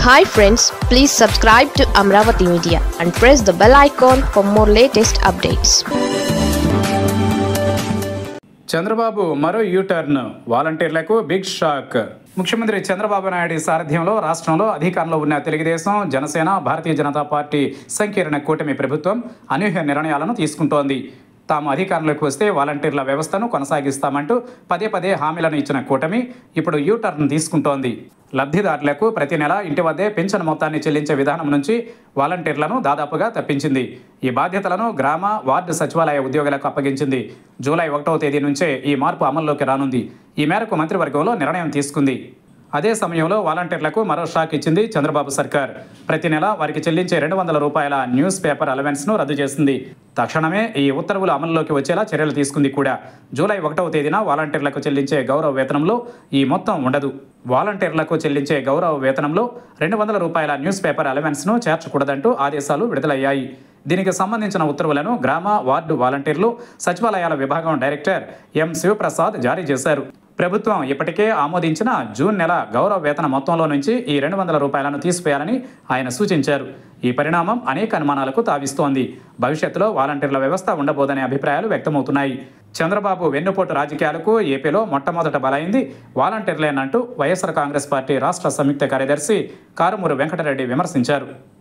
Hi friends, please subscribe to Amravati Media and press the bell icon for more latest updates. Chandrababu మరో U turn, వాలంటీర్లకు big shock. ముఖ్యమంత్రి చంద్రబాబు నాయుడు సారథ్యంలో రాష్ట్రంలో అధికారంలో ఉన్న తెలుగుదేశం, జనసేన, భారతీయ జనతా పార్టీ సంకీర్ణ కూటమి ప్రభుత్వం అనూహ్య నిర్ణయాలను తీసుకుంటోంది. తాము అధికారంలోకి వస్తే వాలంటీర్ల వ్యవస్థను కొనసాగిస్తామంటూ పదే పదే హామీలను ఇచ్చిన కూటమి ఇప్పుడు యూటర్న్ తీసుకుంటోంది. లబ్ధిదారులకు ప్రతి నెల ఇంటి వద్దే పింఛను మొత్తాన్ని చెల్లించే విధానం నుంచి వాలంటీర్లను దాదాపుగా తప్పించింది. ఈ బాధ్యతలను గ్రామ, వార్డు సచివాలయ ఉద్యోగులకు అప్పగించింది. జూలై 1వ తేదీ నుంచే ఈ మార్పు అమల్లోకి రానుంది. ఈ మేరకు మంత్రివర్గంలో నిర్ణయం తీసుకుంది. అదే సమయంలో వాలంటీర్లకు మరో షాక్ ఇచ్చింది చంద్రబాబు సర్కార్. ప్రతి నెల వారికి చెల్లించే 200 రూపాయల న్యూస్ పేపర్ అలవెన్స్ను రద్దు చేసింది. తక్షణమే ఈ ఉత్తర్వులు అమల్లోకి వచ్చేలా చర్యలు తీసుకుంది కూడా. జూలై 1వ తేదీన వాలంటీర్లకు చెల్లించే గౌరవ వేతనంలో ఈ మొత్తం ఉండదు. వాలంటీర్లకు చెల్లించే గౌరవ వేతనంలో 200 రూపాయల న్యూస్ పేపర్ అలవెన్స్ను చేర్చకూడదంటూ ఆదేశాలు విడుదలయ్యాయి. దీనికి సంబంధించిన ఉత్తర్వులను గ్రామ, వార్డు వాలంటీర్లు సచివాలయాల విభాగం డైరెక్టర్ ఎం శివప్రసాద్ జారీ చేశారు. ప్రభుత్వం ఇప్పటికే ఆమోదించిన జూన్ నెల గౌరవ వేతన మొత్తంలో నుంచి ఈ 200 రూపాయలను తీసివేయాలని ఆయన సూచించారు. ఈ పరిణామం అనేక అనుమానాలకు తావిస్తోంది. భవిష్యత్తులో వాలంటీర్ల వ్యవస్థ ఉండబోదనే అభిప్రాయాలు వ్యక్తమవుతున్నాయి. చంద్రబాబు వెన్నుపోటు రాజకీయాలకు ఏపీలో మొట్టమొదట బలైంది వాలంటీర్లేనంటూ వైఎస్ఆర్ కాంగ్రెస్ పార్టీ రాష్ట్ర సంయుక్త కార్యదర్శి కారుమూరు వెంకటరెడ్డి విమర్శించారు.